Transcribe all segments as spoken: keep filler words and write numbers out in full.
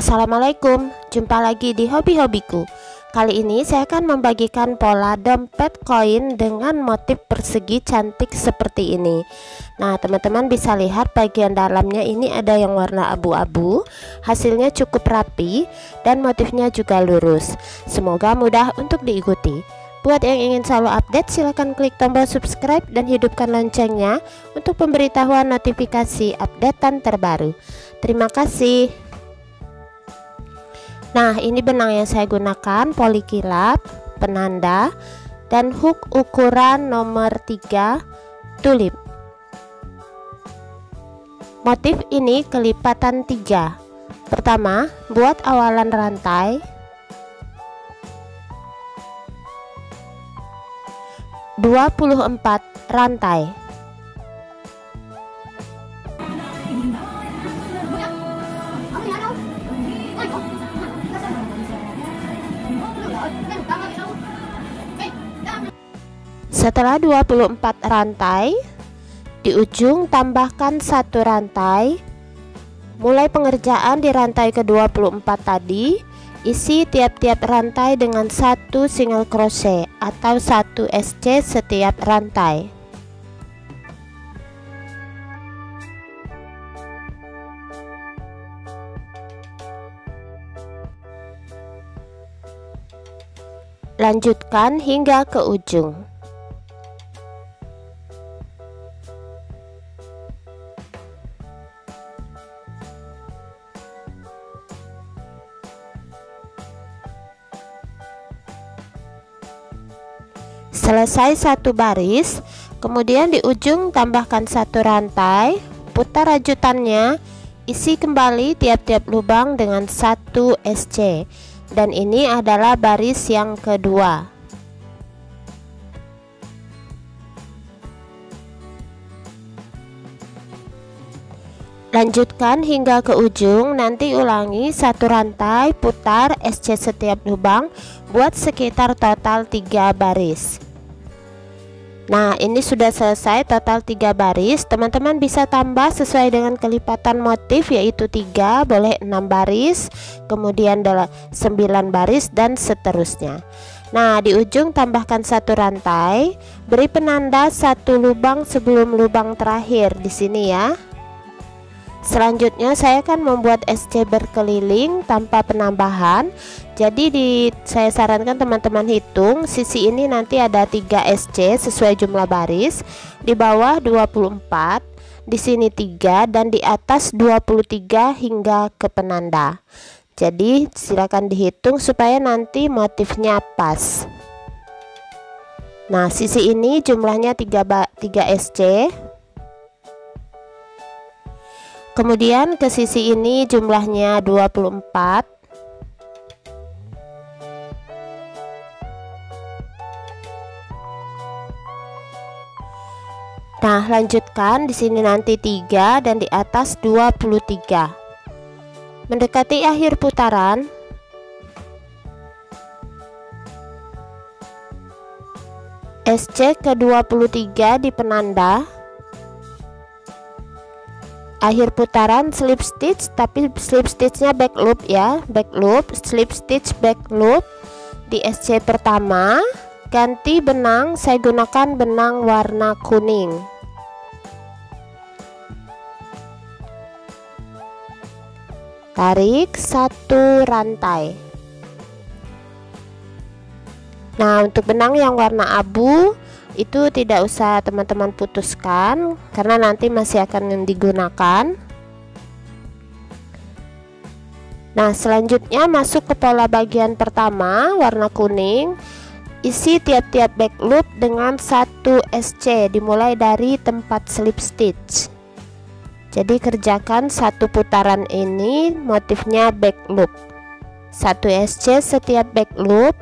Assalamualaikum, jumpa lagi di hobi-hobiku. Kali ini saya akan membagikan pola dompet koin dengan motif persegi cantik seperti ini. Nah, teman-teman bisa lihat bagian dalamnya ini ada yang warna abu-abu. Hasilnya cukup rapi dan motifnya juga lurus. Semoga mudah untuk diikuti. Buat yang ingin selalu update, silahkan klik tombol subscribe dan hidupkan loncengnya untuk pemberitahuan notifikasi updatean terbaru. Terima kasih. Nah, ini benang yang saya gunakan, polikilap, penanda, dan hook ukuran nomor tiga tulip. Motif ini kelipatan tiga. Pertama, buat awalan rantai. dua puluh empat rantai. Setelah dua puluh empat rantai, di ujung tambahkan satu rantai. Mulai pengerjaan di rantai ke dua puluh empat tadi, isi tiap-tiap rantai dengan satu single crochet atau satu S C setiap rantai. Lanjutkan hingga ke ujung. Selesai satu baris, kemudian di ujung tambahkan satu rantai, putar rajutannya, isi kembali tiap-tiap lubang dengan satu S C, dan ini adalah baris yang kedua. Lanjutkan hingga ke ujung, nanti ulangi satu rantai, putar S C setiap lubang, buat sekitar total tiga baris. Nah, ini sudah selesai total tiga baris. Teman-teman bisa tambah sesuai dengan kelipatan motif, yaitu tiga, boleh enam baris, kemudian sembilan baris, dan seterusnya. Nah, di ujung tambahkan satu rantai, beri penanda satu lubang sebelum lubang terakhir di sini ya. Selanjutnya saya akan membuat S C berkeliling tanpa penambahan. Jadi di saya sarankan teman-teman hitung, sisi ini nanti ada tiga S C sesuai jumlah baris, di bawah dua puluh empat, di sini tiga, dan di atas dua puluh tiga hingga ke penanda. Jadi silakan dihitung supaya nanti motifnya pas. Nah, sisi ini jumlahnya tiga S C. Kemudian ke sisi ini jumlahnya dua puluh empat. Nah, lanjutkan di sini nanti tiga dan di atas dua puluh tiga. Mendekati akhir putaran, S C ke dua puluh tiga di penanda. Akhir putaran slip stitch, tapi slip stitchnya back loop ya, back loop, slip stitch back loop di S C pertama. Ganti benang, saya gunakan benang warna kuning. Tarik satu rantai. Nah, untuk benang yang warna abu itu tidak usah teman-teman putuskan karena nanti masih akan digunakan. Nah, selanjutnya masuk ke pola bagian pertama warna kuning. Isi tiap-tiap back loop dengan satu S C dimulai dari tempat slip stitch. Jadi kerjakan satu putaran ini motifnya back loop, satu S C setiap back loop.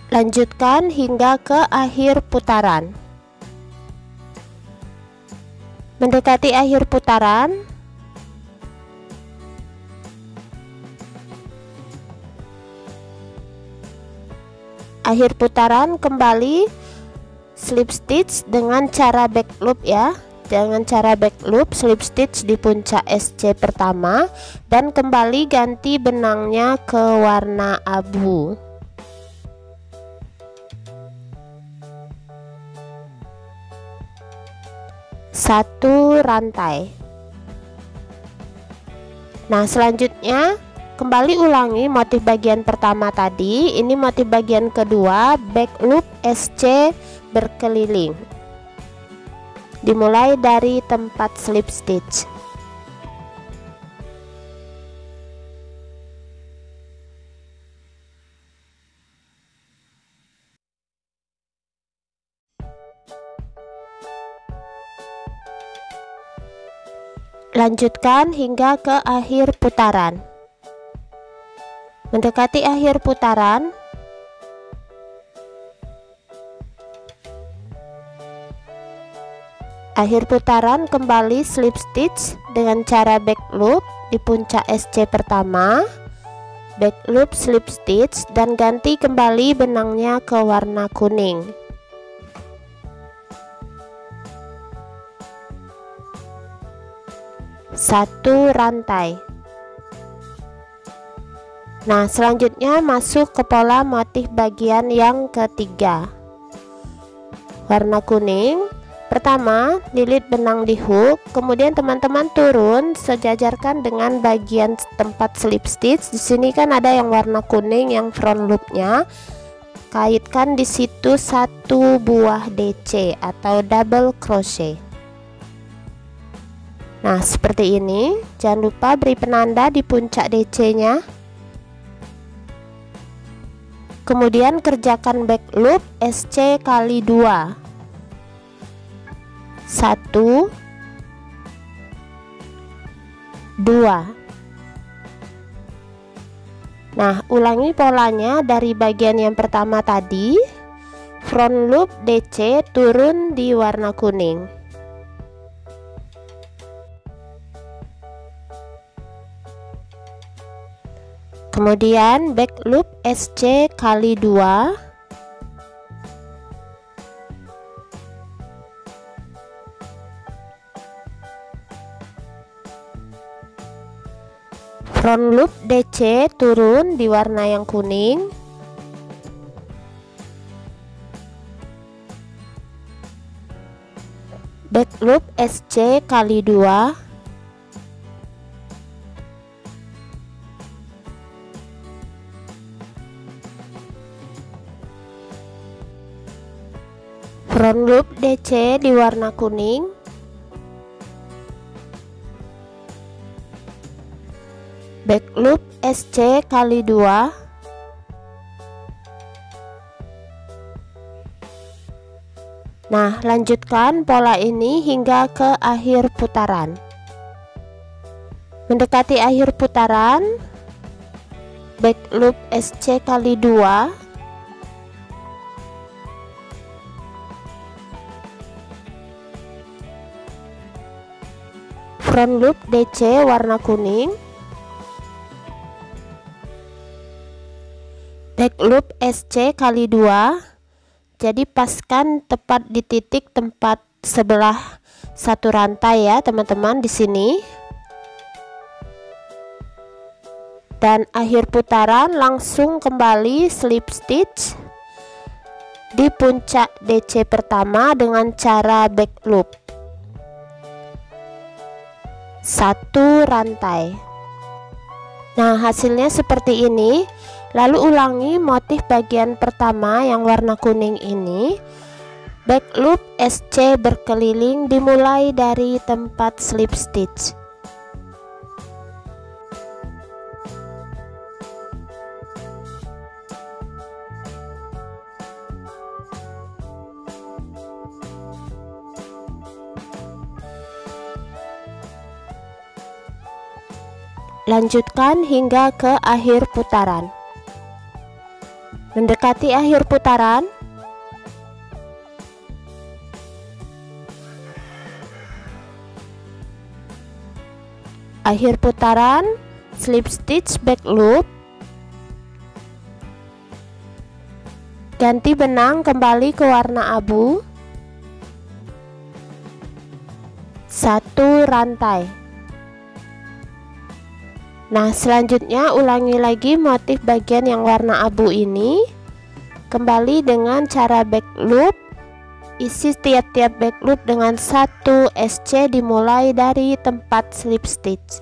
Lanjutkan hingga ke akhir putaran. Mendekati akhir putaran, akhir putaran kembali slip stitch dengan cara back loop ya. Dengan cara back loop slip stitch di puncak S C pertama dan kembali ganti benangnya ke warna abu. Satu rantai. Nah, selanjutnya kembali ulangi motif bagian pertama tadi. Ini motif bagian kedua, back loop S C berkeliling. Dimulai dari tempat slip stitch. Lanjutkan hingga ke akhir putaran. Mendekati akhir putaran, akhir putaran kembali slip stitch dengan cara back loop di puncak S C pertama, back loop slip stitch dan ganti kembali benangnya ke warna kuning. Satu rantai. Nah, selanjutnya masuk ke pola motif bagian yang ketiga, warna kuning. Pertama, lilit benang di hook, kemudian teman-teman turun sejajarkan dengan bagian tempat slip stitch. Di sini kan ada yang warna kuning yang front loopnya. Kaitkan di situ satu buah D C atau double crochet. Nah, seperti ini. Jangan lupa beri penanda di puncak D C-nya. Kemudian kerjakan back loop S C kali dua. Satu, dua. Nah, ulangi polanya dari bagian yang pertama tadi. Front loop D C turun di warna kuning. Kemudian back loop S C kali dua. Front loop D C turun di warna yang kuning. Back loop S C kali dua. Front loop D C di warna kuning. Back loop S C kali dua. Nah, lanjutkan pola ini hingga ke akhir putaran. Mendekati akhir putaran, back loop S C kali dua. Front loop D C warna kuning. Back loop S C kali dua. Jadi paskan tepat di titik tempat sebelah satu rantai ya teman-teman di sini. Dan akhir putaran langsung kembali slip stitch di puncak D C pertama dengan cara back loop. Satu rantai. Nah, hasilnya seperti ini. Lalu ulangi motif bagian pertama yang warna kuning ini. Back loop S C berkeliling dimulai dari tempat slip stitch. Lanjutkan hingga ke akhir putaran. Mendekati akhir putaran, akhir putaran, slip stitch back loop, ganti benang kembali ke warna abu, satu rantai. Nah, selanjutnya ulangi lagi motif bagian yang warna abu ini, kembali dengan cara back loop. Isi tiap-tiap back loop dengan satu S C dimulai dari tempat slip stitch.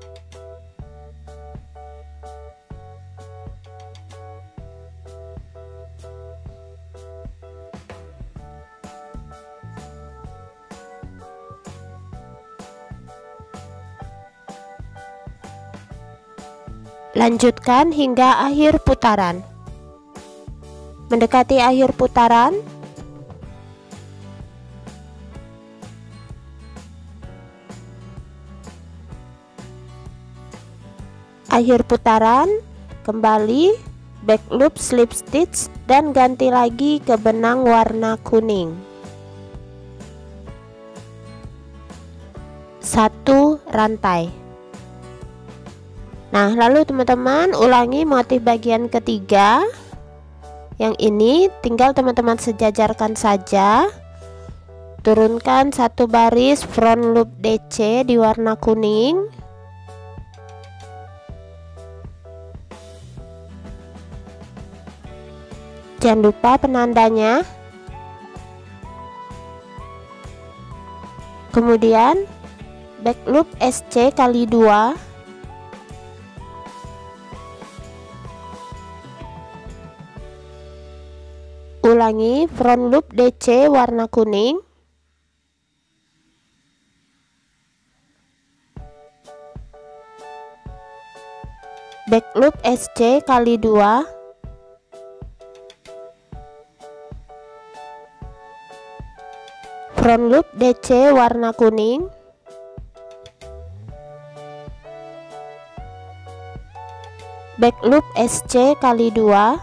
Lanjutkan hingga akhir putaran. Mendekati akhir putaran, akhir putaran, kembali back loop slip stitch dan ganti lagi ke benang warna kuning, satu rantai. Nah, lalu teman-teman ulangi motif bagian ketiga. Yang ini tinggal teman-teman sejajarkan saja. Turunkan satu baris front loop D C di warna kuning, jangan lupa penandanya. Kemudian back loop S C kali dua, ulangi front loop D C warna kuning, back loop S C kali dua, front loop D C warna kuning, back loop S C kali dua.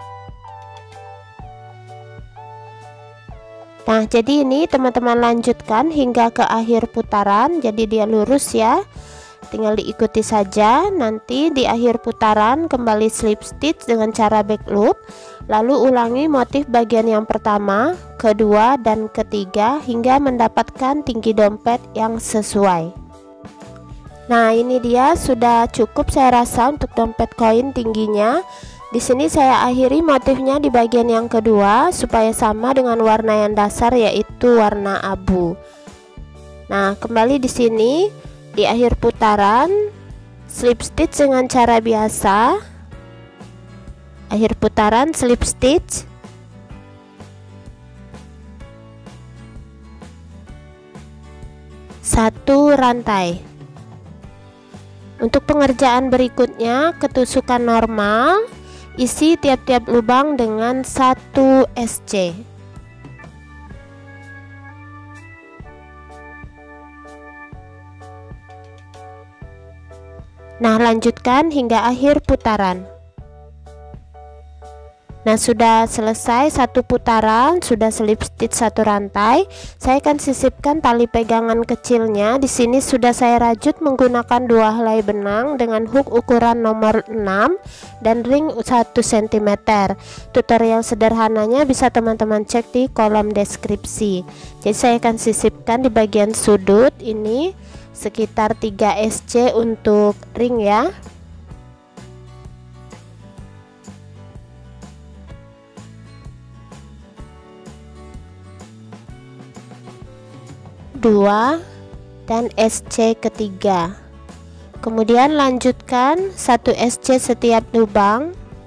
Nah, jadi ini teman-teman lanjutkan hingga ke akhir putaran, jadi dia lurus ya, tinggal diikuti saja. Nanti di akhir putaran kembali slip stitch dengan cara back loop, lalu ulangi motif bagian yang pertama, kedua, dan ketiga hingga mendapatkan tinggi dompet yang sesuai. Nah, ini dia sudah cukup saya rasa untuk dompet koin tingginya. Di sini saya akhiri motifnya di bagian yang kedua supaya sama dengan warna yang dasar, yaitu warna abu. Nah, kembali di sini di akhir putaran slip stitch dengan cara biasa. Akhir putaran slip stitch, satu rantai. Untuk pengerjaan berikutnya, ketusukan normal, isi tiap-tiap lubang dengan satu S C. Nah, lanjutkan hingga akhir putaran. Nah, sudah selesai satu putaran, sudah slip stitch satu rantai. Saya akan sisipkan tali pegangan kecilnya. Di sini sudah saya rajut menggunakan dua helai benang dengan hook ukuran nomor enam dan ring satu sentimeter. Tutorial sederhananya bisa teman-teman cek di kolom deskripsi. Jadi saya akan sisipkan di bagian sudut ini sekitar tiga S C untuk ring ya. Dua dan S C ketiga. Kemudian lanjutkan satu S C setiap lubang.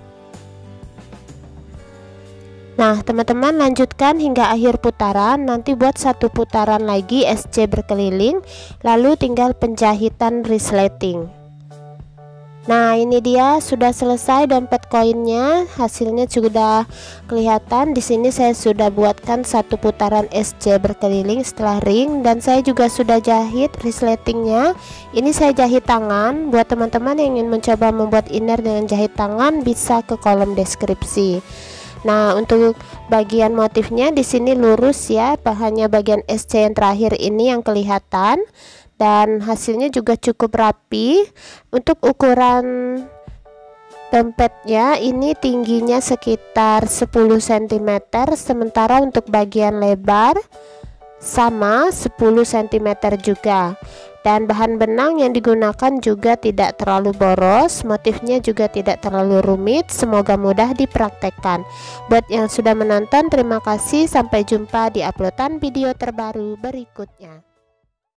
Nah, teman-teman lanjutkan hingga akhir putaran. Nanti buat satu putaran lagi S C berkeliling, lalu tinggal penjahitan resleting. Nah, ini dia sudah selesai dompet koinnya. Hasilnya sudah kelihatan. Di sini saya sudah buatkan satu putaran S C berkeliling setelah ring, dan saya juga sudah jahit resletingnya. Ini saya jahit tangan. Buat teman-teman yang ingin mencoba membuat inner dengan jahit tangan, bisa ke kolom deskripsi. Nah, untuk bagian motifnya di sini lurus ya, hanya bagian S C yang terakhir ini yang kelihatan. Dan hasilnya juga cukup rapi. Untuk ukuran dompetnya ini tingginya sekitar sepuluh sentimeter, sementara untuk bagian lebar sama sepuluh sentimeter juga. Dan bahan benang yang digunakan juga tidak terlalu boros, motifnya juga tidak terlalu rumit. Semoga mudah dipraktekkan. Buat yang sudah menonton, terima kasih. Sampai jumpa di uploadan video terbaru berikutnya.